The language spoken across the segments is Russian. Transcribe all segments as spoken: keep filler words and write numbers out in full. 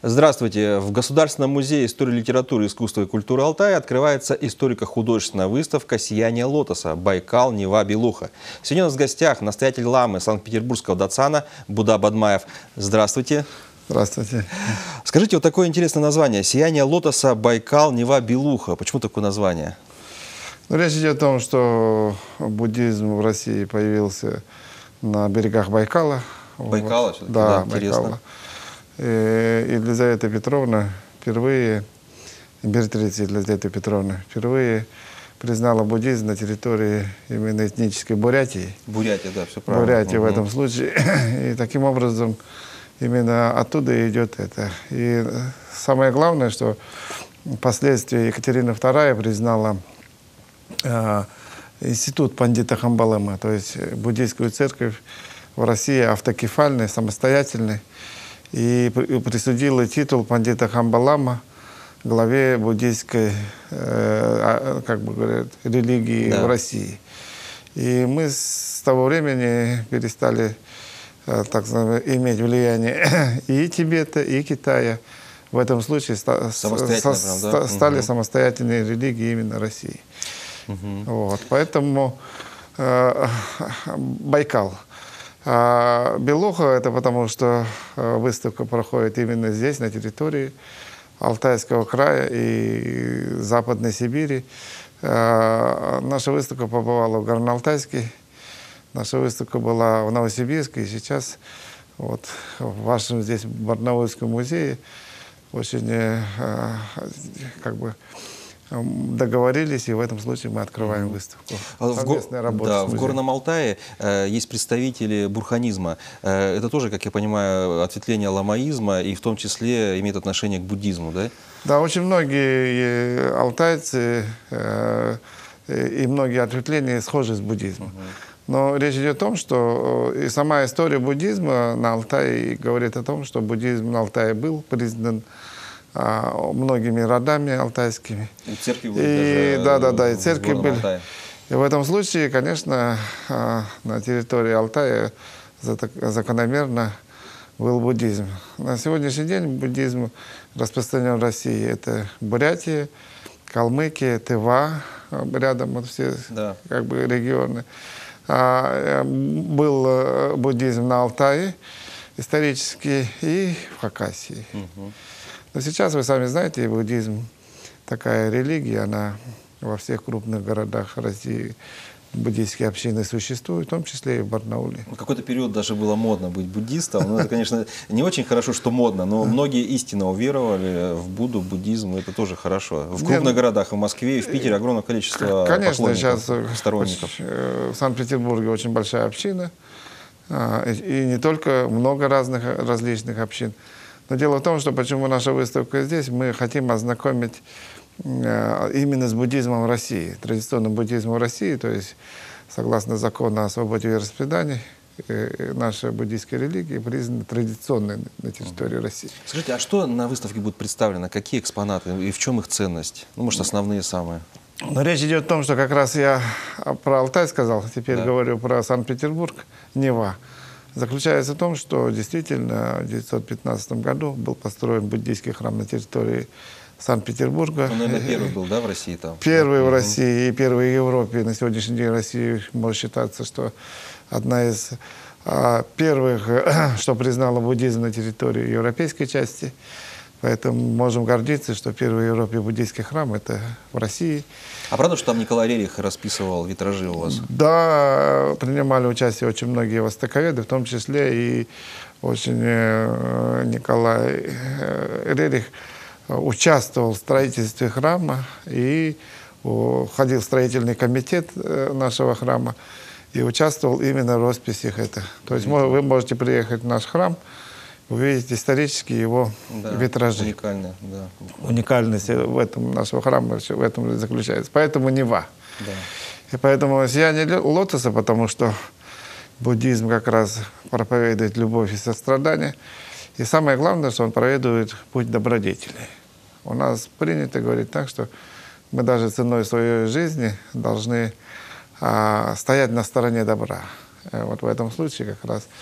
Здравствуйте! В Государственном музее истории литературы, искусства и культуры Алтая открывается историко-художественная выставка «Сияние лотоса. Байкал, Нева, Белуха». Сегодня у нас в гостях настоятель ламы Санкт-Петербургского Дацана Буда Бадмаев. Здравствуйте! Здравствуйте! Скажите, вот такое интересное название «Сияние лотоса. Байкал, Нева, Белуха». Почему такое название? Ну, речь идет о том, что буддизм в России появился на берегах Байкала. Байкала? Вот. Да, да, интересно. И Елизавета Петровна впервые, императрица Елизавета Петровна, впервые признала буддизм на территории именно этнической Бурятии. Бурятия, да, все правильно. Бурятия угу. в этом случае. И таким образом именно оттуда идет это. И самое главное, что впоследствии Екатерина вторая признала э, институт Пандита Хамбалама, то есть буддийскую церковь в России автокефальной, самостоятельной, и присудила титул Пандита Хамбалама главе буддийской, э, как бы говорят, религии да. в России. И мы с того времени перестали, э, так сказать, иметь влияние и Тибета, и Китая. В этом случае ста Самостоятельно, со прям, да? стали угу. самостоятельной религией именно России. Угу. Вот, поэтому э, Байкал. А Белуха — это потому, что выставка проходит именно здесь, на территории Алтайского края и Западной Сибири. А наша выставка побывала в Горно-Алтайске, наша выставка была в Новосибирске, и сейчас вот в вашем здесь Барнаульском музее очень как бы договорились, и в этом случае мы открываем выставку. Совместная работа да, в Горном Алтае э, есть представители бурханизма. Э, это тоже, как я понимаю, ответвление ламаизма, и в том числе имеет отношение к буддизму, да? Да, очень многие алтайцы э, и многие ответвления схожи с буддизмом. Угу. Но речь идет о том, что и сама история буддизма на Алтае говорит о том, что буддизм на Алтае был признан а, многими родами алтайскими. И церкви были. И, да, да, да, и церкви были. Алтае. И в этом случае, конечно, на территории Алтая закономерно был буддизм. На сегодняшний день буддизм распространен в России. Это Бурятия, Калмыкия, Тыва, рядом вот все да. как бы регионы. А, был буддизм на Алтае исторически и в Хакасии. Угу. Но сейчас, вы сами знаете, буддизм такая религия, она во всех крупных городах России, буддийские общины существуют, в том числе и в Барнауле. В какой-то период даже было модно быть буддистом. Ну, это, конечно, не очень хорошо, что модно, но многие истинно уверовали в Будду, в буддизм, и это тоже хорошо. В крупных Нет, городах, в Москве и в Питере огромное количество конечно, сейчас сторонников. В Санкт-Петербурге очень большая община, и не только много разных различных общин. Но дело в том, что почему наша выставка здесь, мы хотим ознакомить именно с буддизмом в России, традиционным буддизмом в России, то есть согласно закону о свободе вероисповеданий, наша буддийская религия признана традиционной на территории России. Скажите, а что на выставке будет представлено? Какие экспонаты и в чем их ценность? Ну, может, основные самые? Но речь идет о том, что как раз я про Алтай сказал, теперь да. говорю про Санкт-Петербург, Нева. Заключается в том, что действительно в девятьсот пятнадцатом году был построен буддийский храм на территории Санкт-Петербурга. Он, наверное, первый был, да, в России там? Первый да? в России и первый в Европе. На сегодняшний день Россия может считаться, что одна из а, первых, что признала буддизм на территории европейской части. Поэтому можем гордиться, что первый в Европе буддийский храм — это в России. А правда, что там Николай Рерих расписывал витражи у вас? Да, принимали участие очень многие востоковеды, в том числе и очень э, Николай э, Рерих участвовал в строительстве храма и о, входил в строительный комитет э, нашего храма и участвовал именно в росписях это. То есть вы можете приехать в наш храм, увидеть исторически его да, витражи. Уникально, да. Уникальность в этом нашего храма в этом заключается. Поэтому Нева. Да. И поэтому сияние лотоса, потому что буддизм как раз проповедует любовь и сострадание. И самое главное, что он проповедует путь добродетели. У нас принято говорить так, что мы даже ценой своей жизни должны а, стоять на стороне добра. Вот в этом случае как раз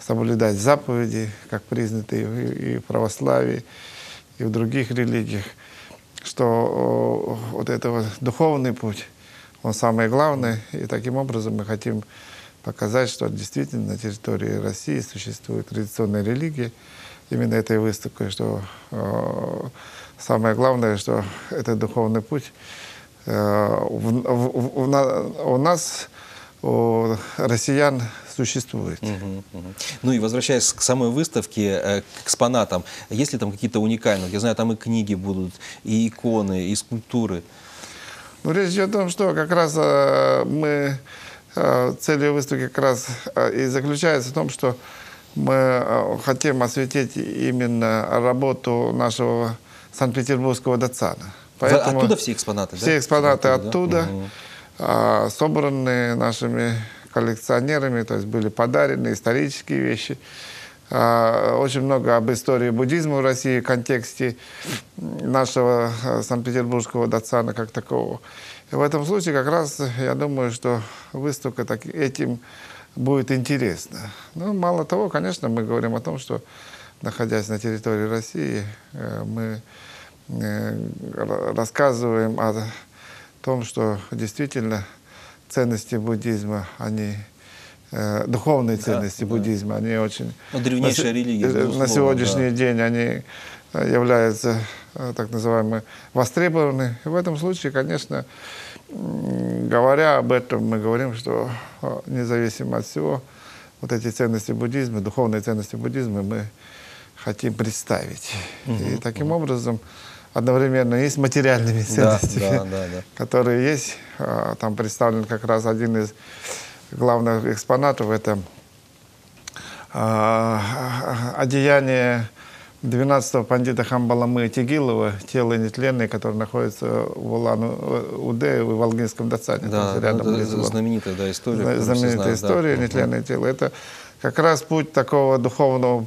соблюдать заповеди, как признято и в православии, и в других религиях, что вот это духовный путь, он самый главный, и таким образом мы хотим показать, что действительно на территории России существует традиционная религия, именно этой выставкой, что э, самое главное, что этот духовный путь э, в, в, в, у нас, у россиян, существует. Угу, угу. Ну и возвращаясь к самой выставке, к экспонатам, есть ли там какие-то уникальные? Я знаю, там и книги будут, и иконы, и скульптуры. Ну, речь идет о том, что как раз э, мы, э, целью выставки как раз э, и заключается в том, что мы э, хотим осветить именно работу нашего Санкт-Петербургского датсана. Поэтому оттуда все экспонаты? Все да? экспонаты оттуда, оттуда, да? э, собраны нашими коллекционерами, то есть были подарены исторические вещи. Очень много об истории буддизма в России в контексте нашего Санкт-Петербургского датсана как такового. И в этом случае как раз я думаю, что выставка так, этим будет интересна. Ну, мало того, конечно, мы говорим о том, что, находясь на территории России, мы рассказываем о том, что действительно ценности буддизма, они, э, духовные ценности да, буддизма, да. они очень... Ну, древнейшая на, религия, безусловно, на сегодняшний да. день они являются так называемые востребованы. И в этом случае, конечно, говоря об этом, мы говорим, что независимо от всего, вот эти ценности буддизма, духовные ценности буддизма мы хотим представить. Угу, и таким угу. образом одновременно и с материальными ценностями, да, да, да, да. которые есть. Там представлен как раз один из главных экспонатов. Это одеяние двенадцатого пандита Хамбаламы Тегилова, тело нетленное, которое находится в Улан-Удэ, в Волгинском датсане. Да, рядом это знаменитая да, история. Знаменитая история, да. нетленное угу. тело. Это как раз путь такого духовного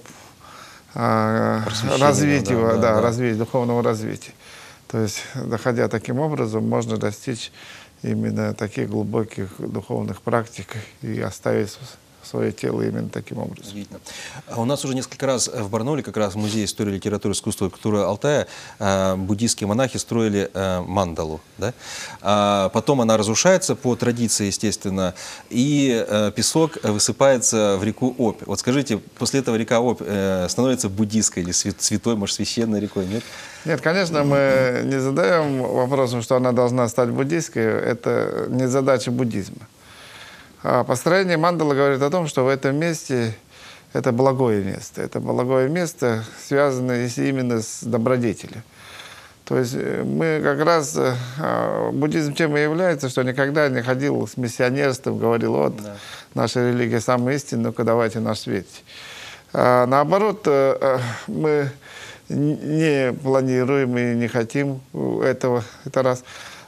развития, да, да, да, да. развития, духовного развития. То есть, доходя таким образом, можно достичь именно таких глубоких духовных практик и оставить свое тело именно таким образом. Видно. А у нас уже несколько раз в Барнауле, как раз в Музее истории, литературы, искусства и культуры Алтая, э, буддийские монахи строили э, мандалу. Да? А потом она разрушается по традиции, естественно, и э, песок высыпается в реку Обь. Вот скажите, после этого река Обь э, становится буддийской или святой, может, священной рекой, нет? Нет, конечно, мы не задаем вопросом, что она должна стать буддийской. Это не задача буддизма. Построение мандалы говорит о том, что в этом месте это благое место. Это благое место, связанное именно с добродетелью. То есть мы как раз... Буддизм чем и является, что никогда не ходил с миссионерством, говорил, вот, да. наша религия самая истинная, ну-ка давайте наш свет. А наоборот, мы не планируем и не хотим этого, это раз.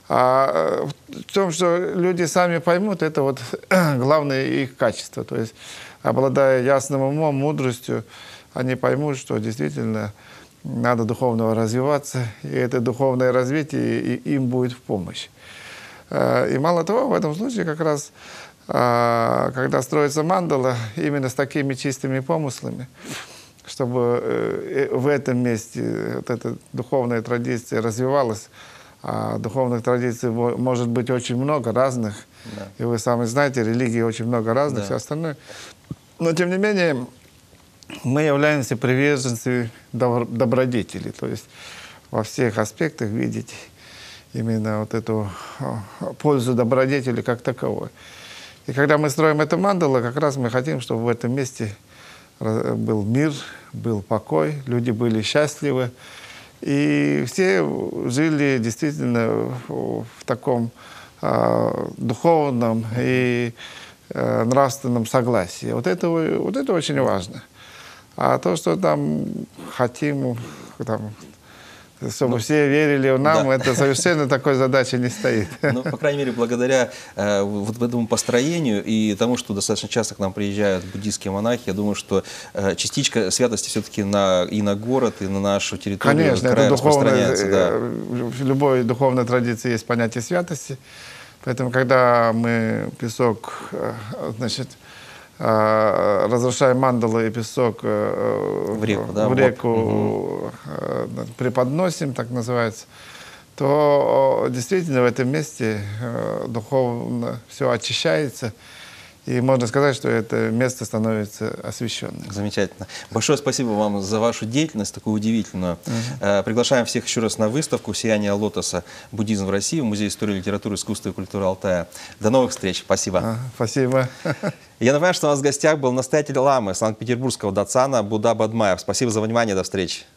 А в том, что люди сами поймут, это вот главное их качество. То есть, обладая ясным умом, мудростью, они поймут, что действительно надо духовно развиваться, и это духовное развитие им будет в помощь. И мало того, в этом случае как раз, когда строится мандала, именно с такими чистыми помыслами, чтобы в этом месте вот эта духовная традиция развивалась. А духовных традиций может быть очень много разных. Да. И вы сами знаете, религии очень много разных, да. все остальное. Но, тем не менее, мы являемся приверженцами добродетели. То есть во всех аспектах видеть именно вот эту пользу добродетели как таковой. И когда мы строим эту мандалу, как раз мы хотим, чтобы в этом месте был мир, был покой, люди были счастливы. И все жили действительно в таком э, духовном и э, нравственном согласии. Вот это, вот это очень важно. А то, что там хотим, там, чтобы ну, все верили в нам, да. это совершенно такой задачи не стоит. Ну, по крайней мере, благодаря э, вот этому построению и тому, что достаточно часто к нам приезжают буддийские монахи, я думаю, что э, частичка святости все-таки на, и на город, и на нашу территорию Конечно, это распространяется. Да. В любой духовной традиции есть понятие святости. Поэтому, когда мы песок, значит, э, разрушаем мандалы и песок э, в реку, да, в вот. реку Угу. э, преподносим, так называется, то э, действительно в этом месте э, духовно все очищается. И можно сказать, что это место становится освященным. Замечательно. Большое спасибо вам за вашу деятельность, такую удивительную. Uh-huh. Приглашаем всех еще раз на выставку «Сияние лотоса. Буддизм в России» в Музее истории, литературы, искусства и культуры Алтая. До новых встреч. Спасибо. Uh-huh. Спасибо. Я напоминаю, что у нас в гостях был настоятель ламы Санкт-Петербургского дацана Будда Бадмаев. Спасибо за внимание. До встречи.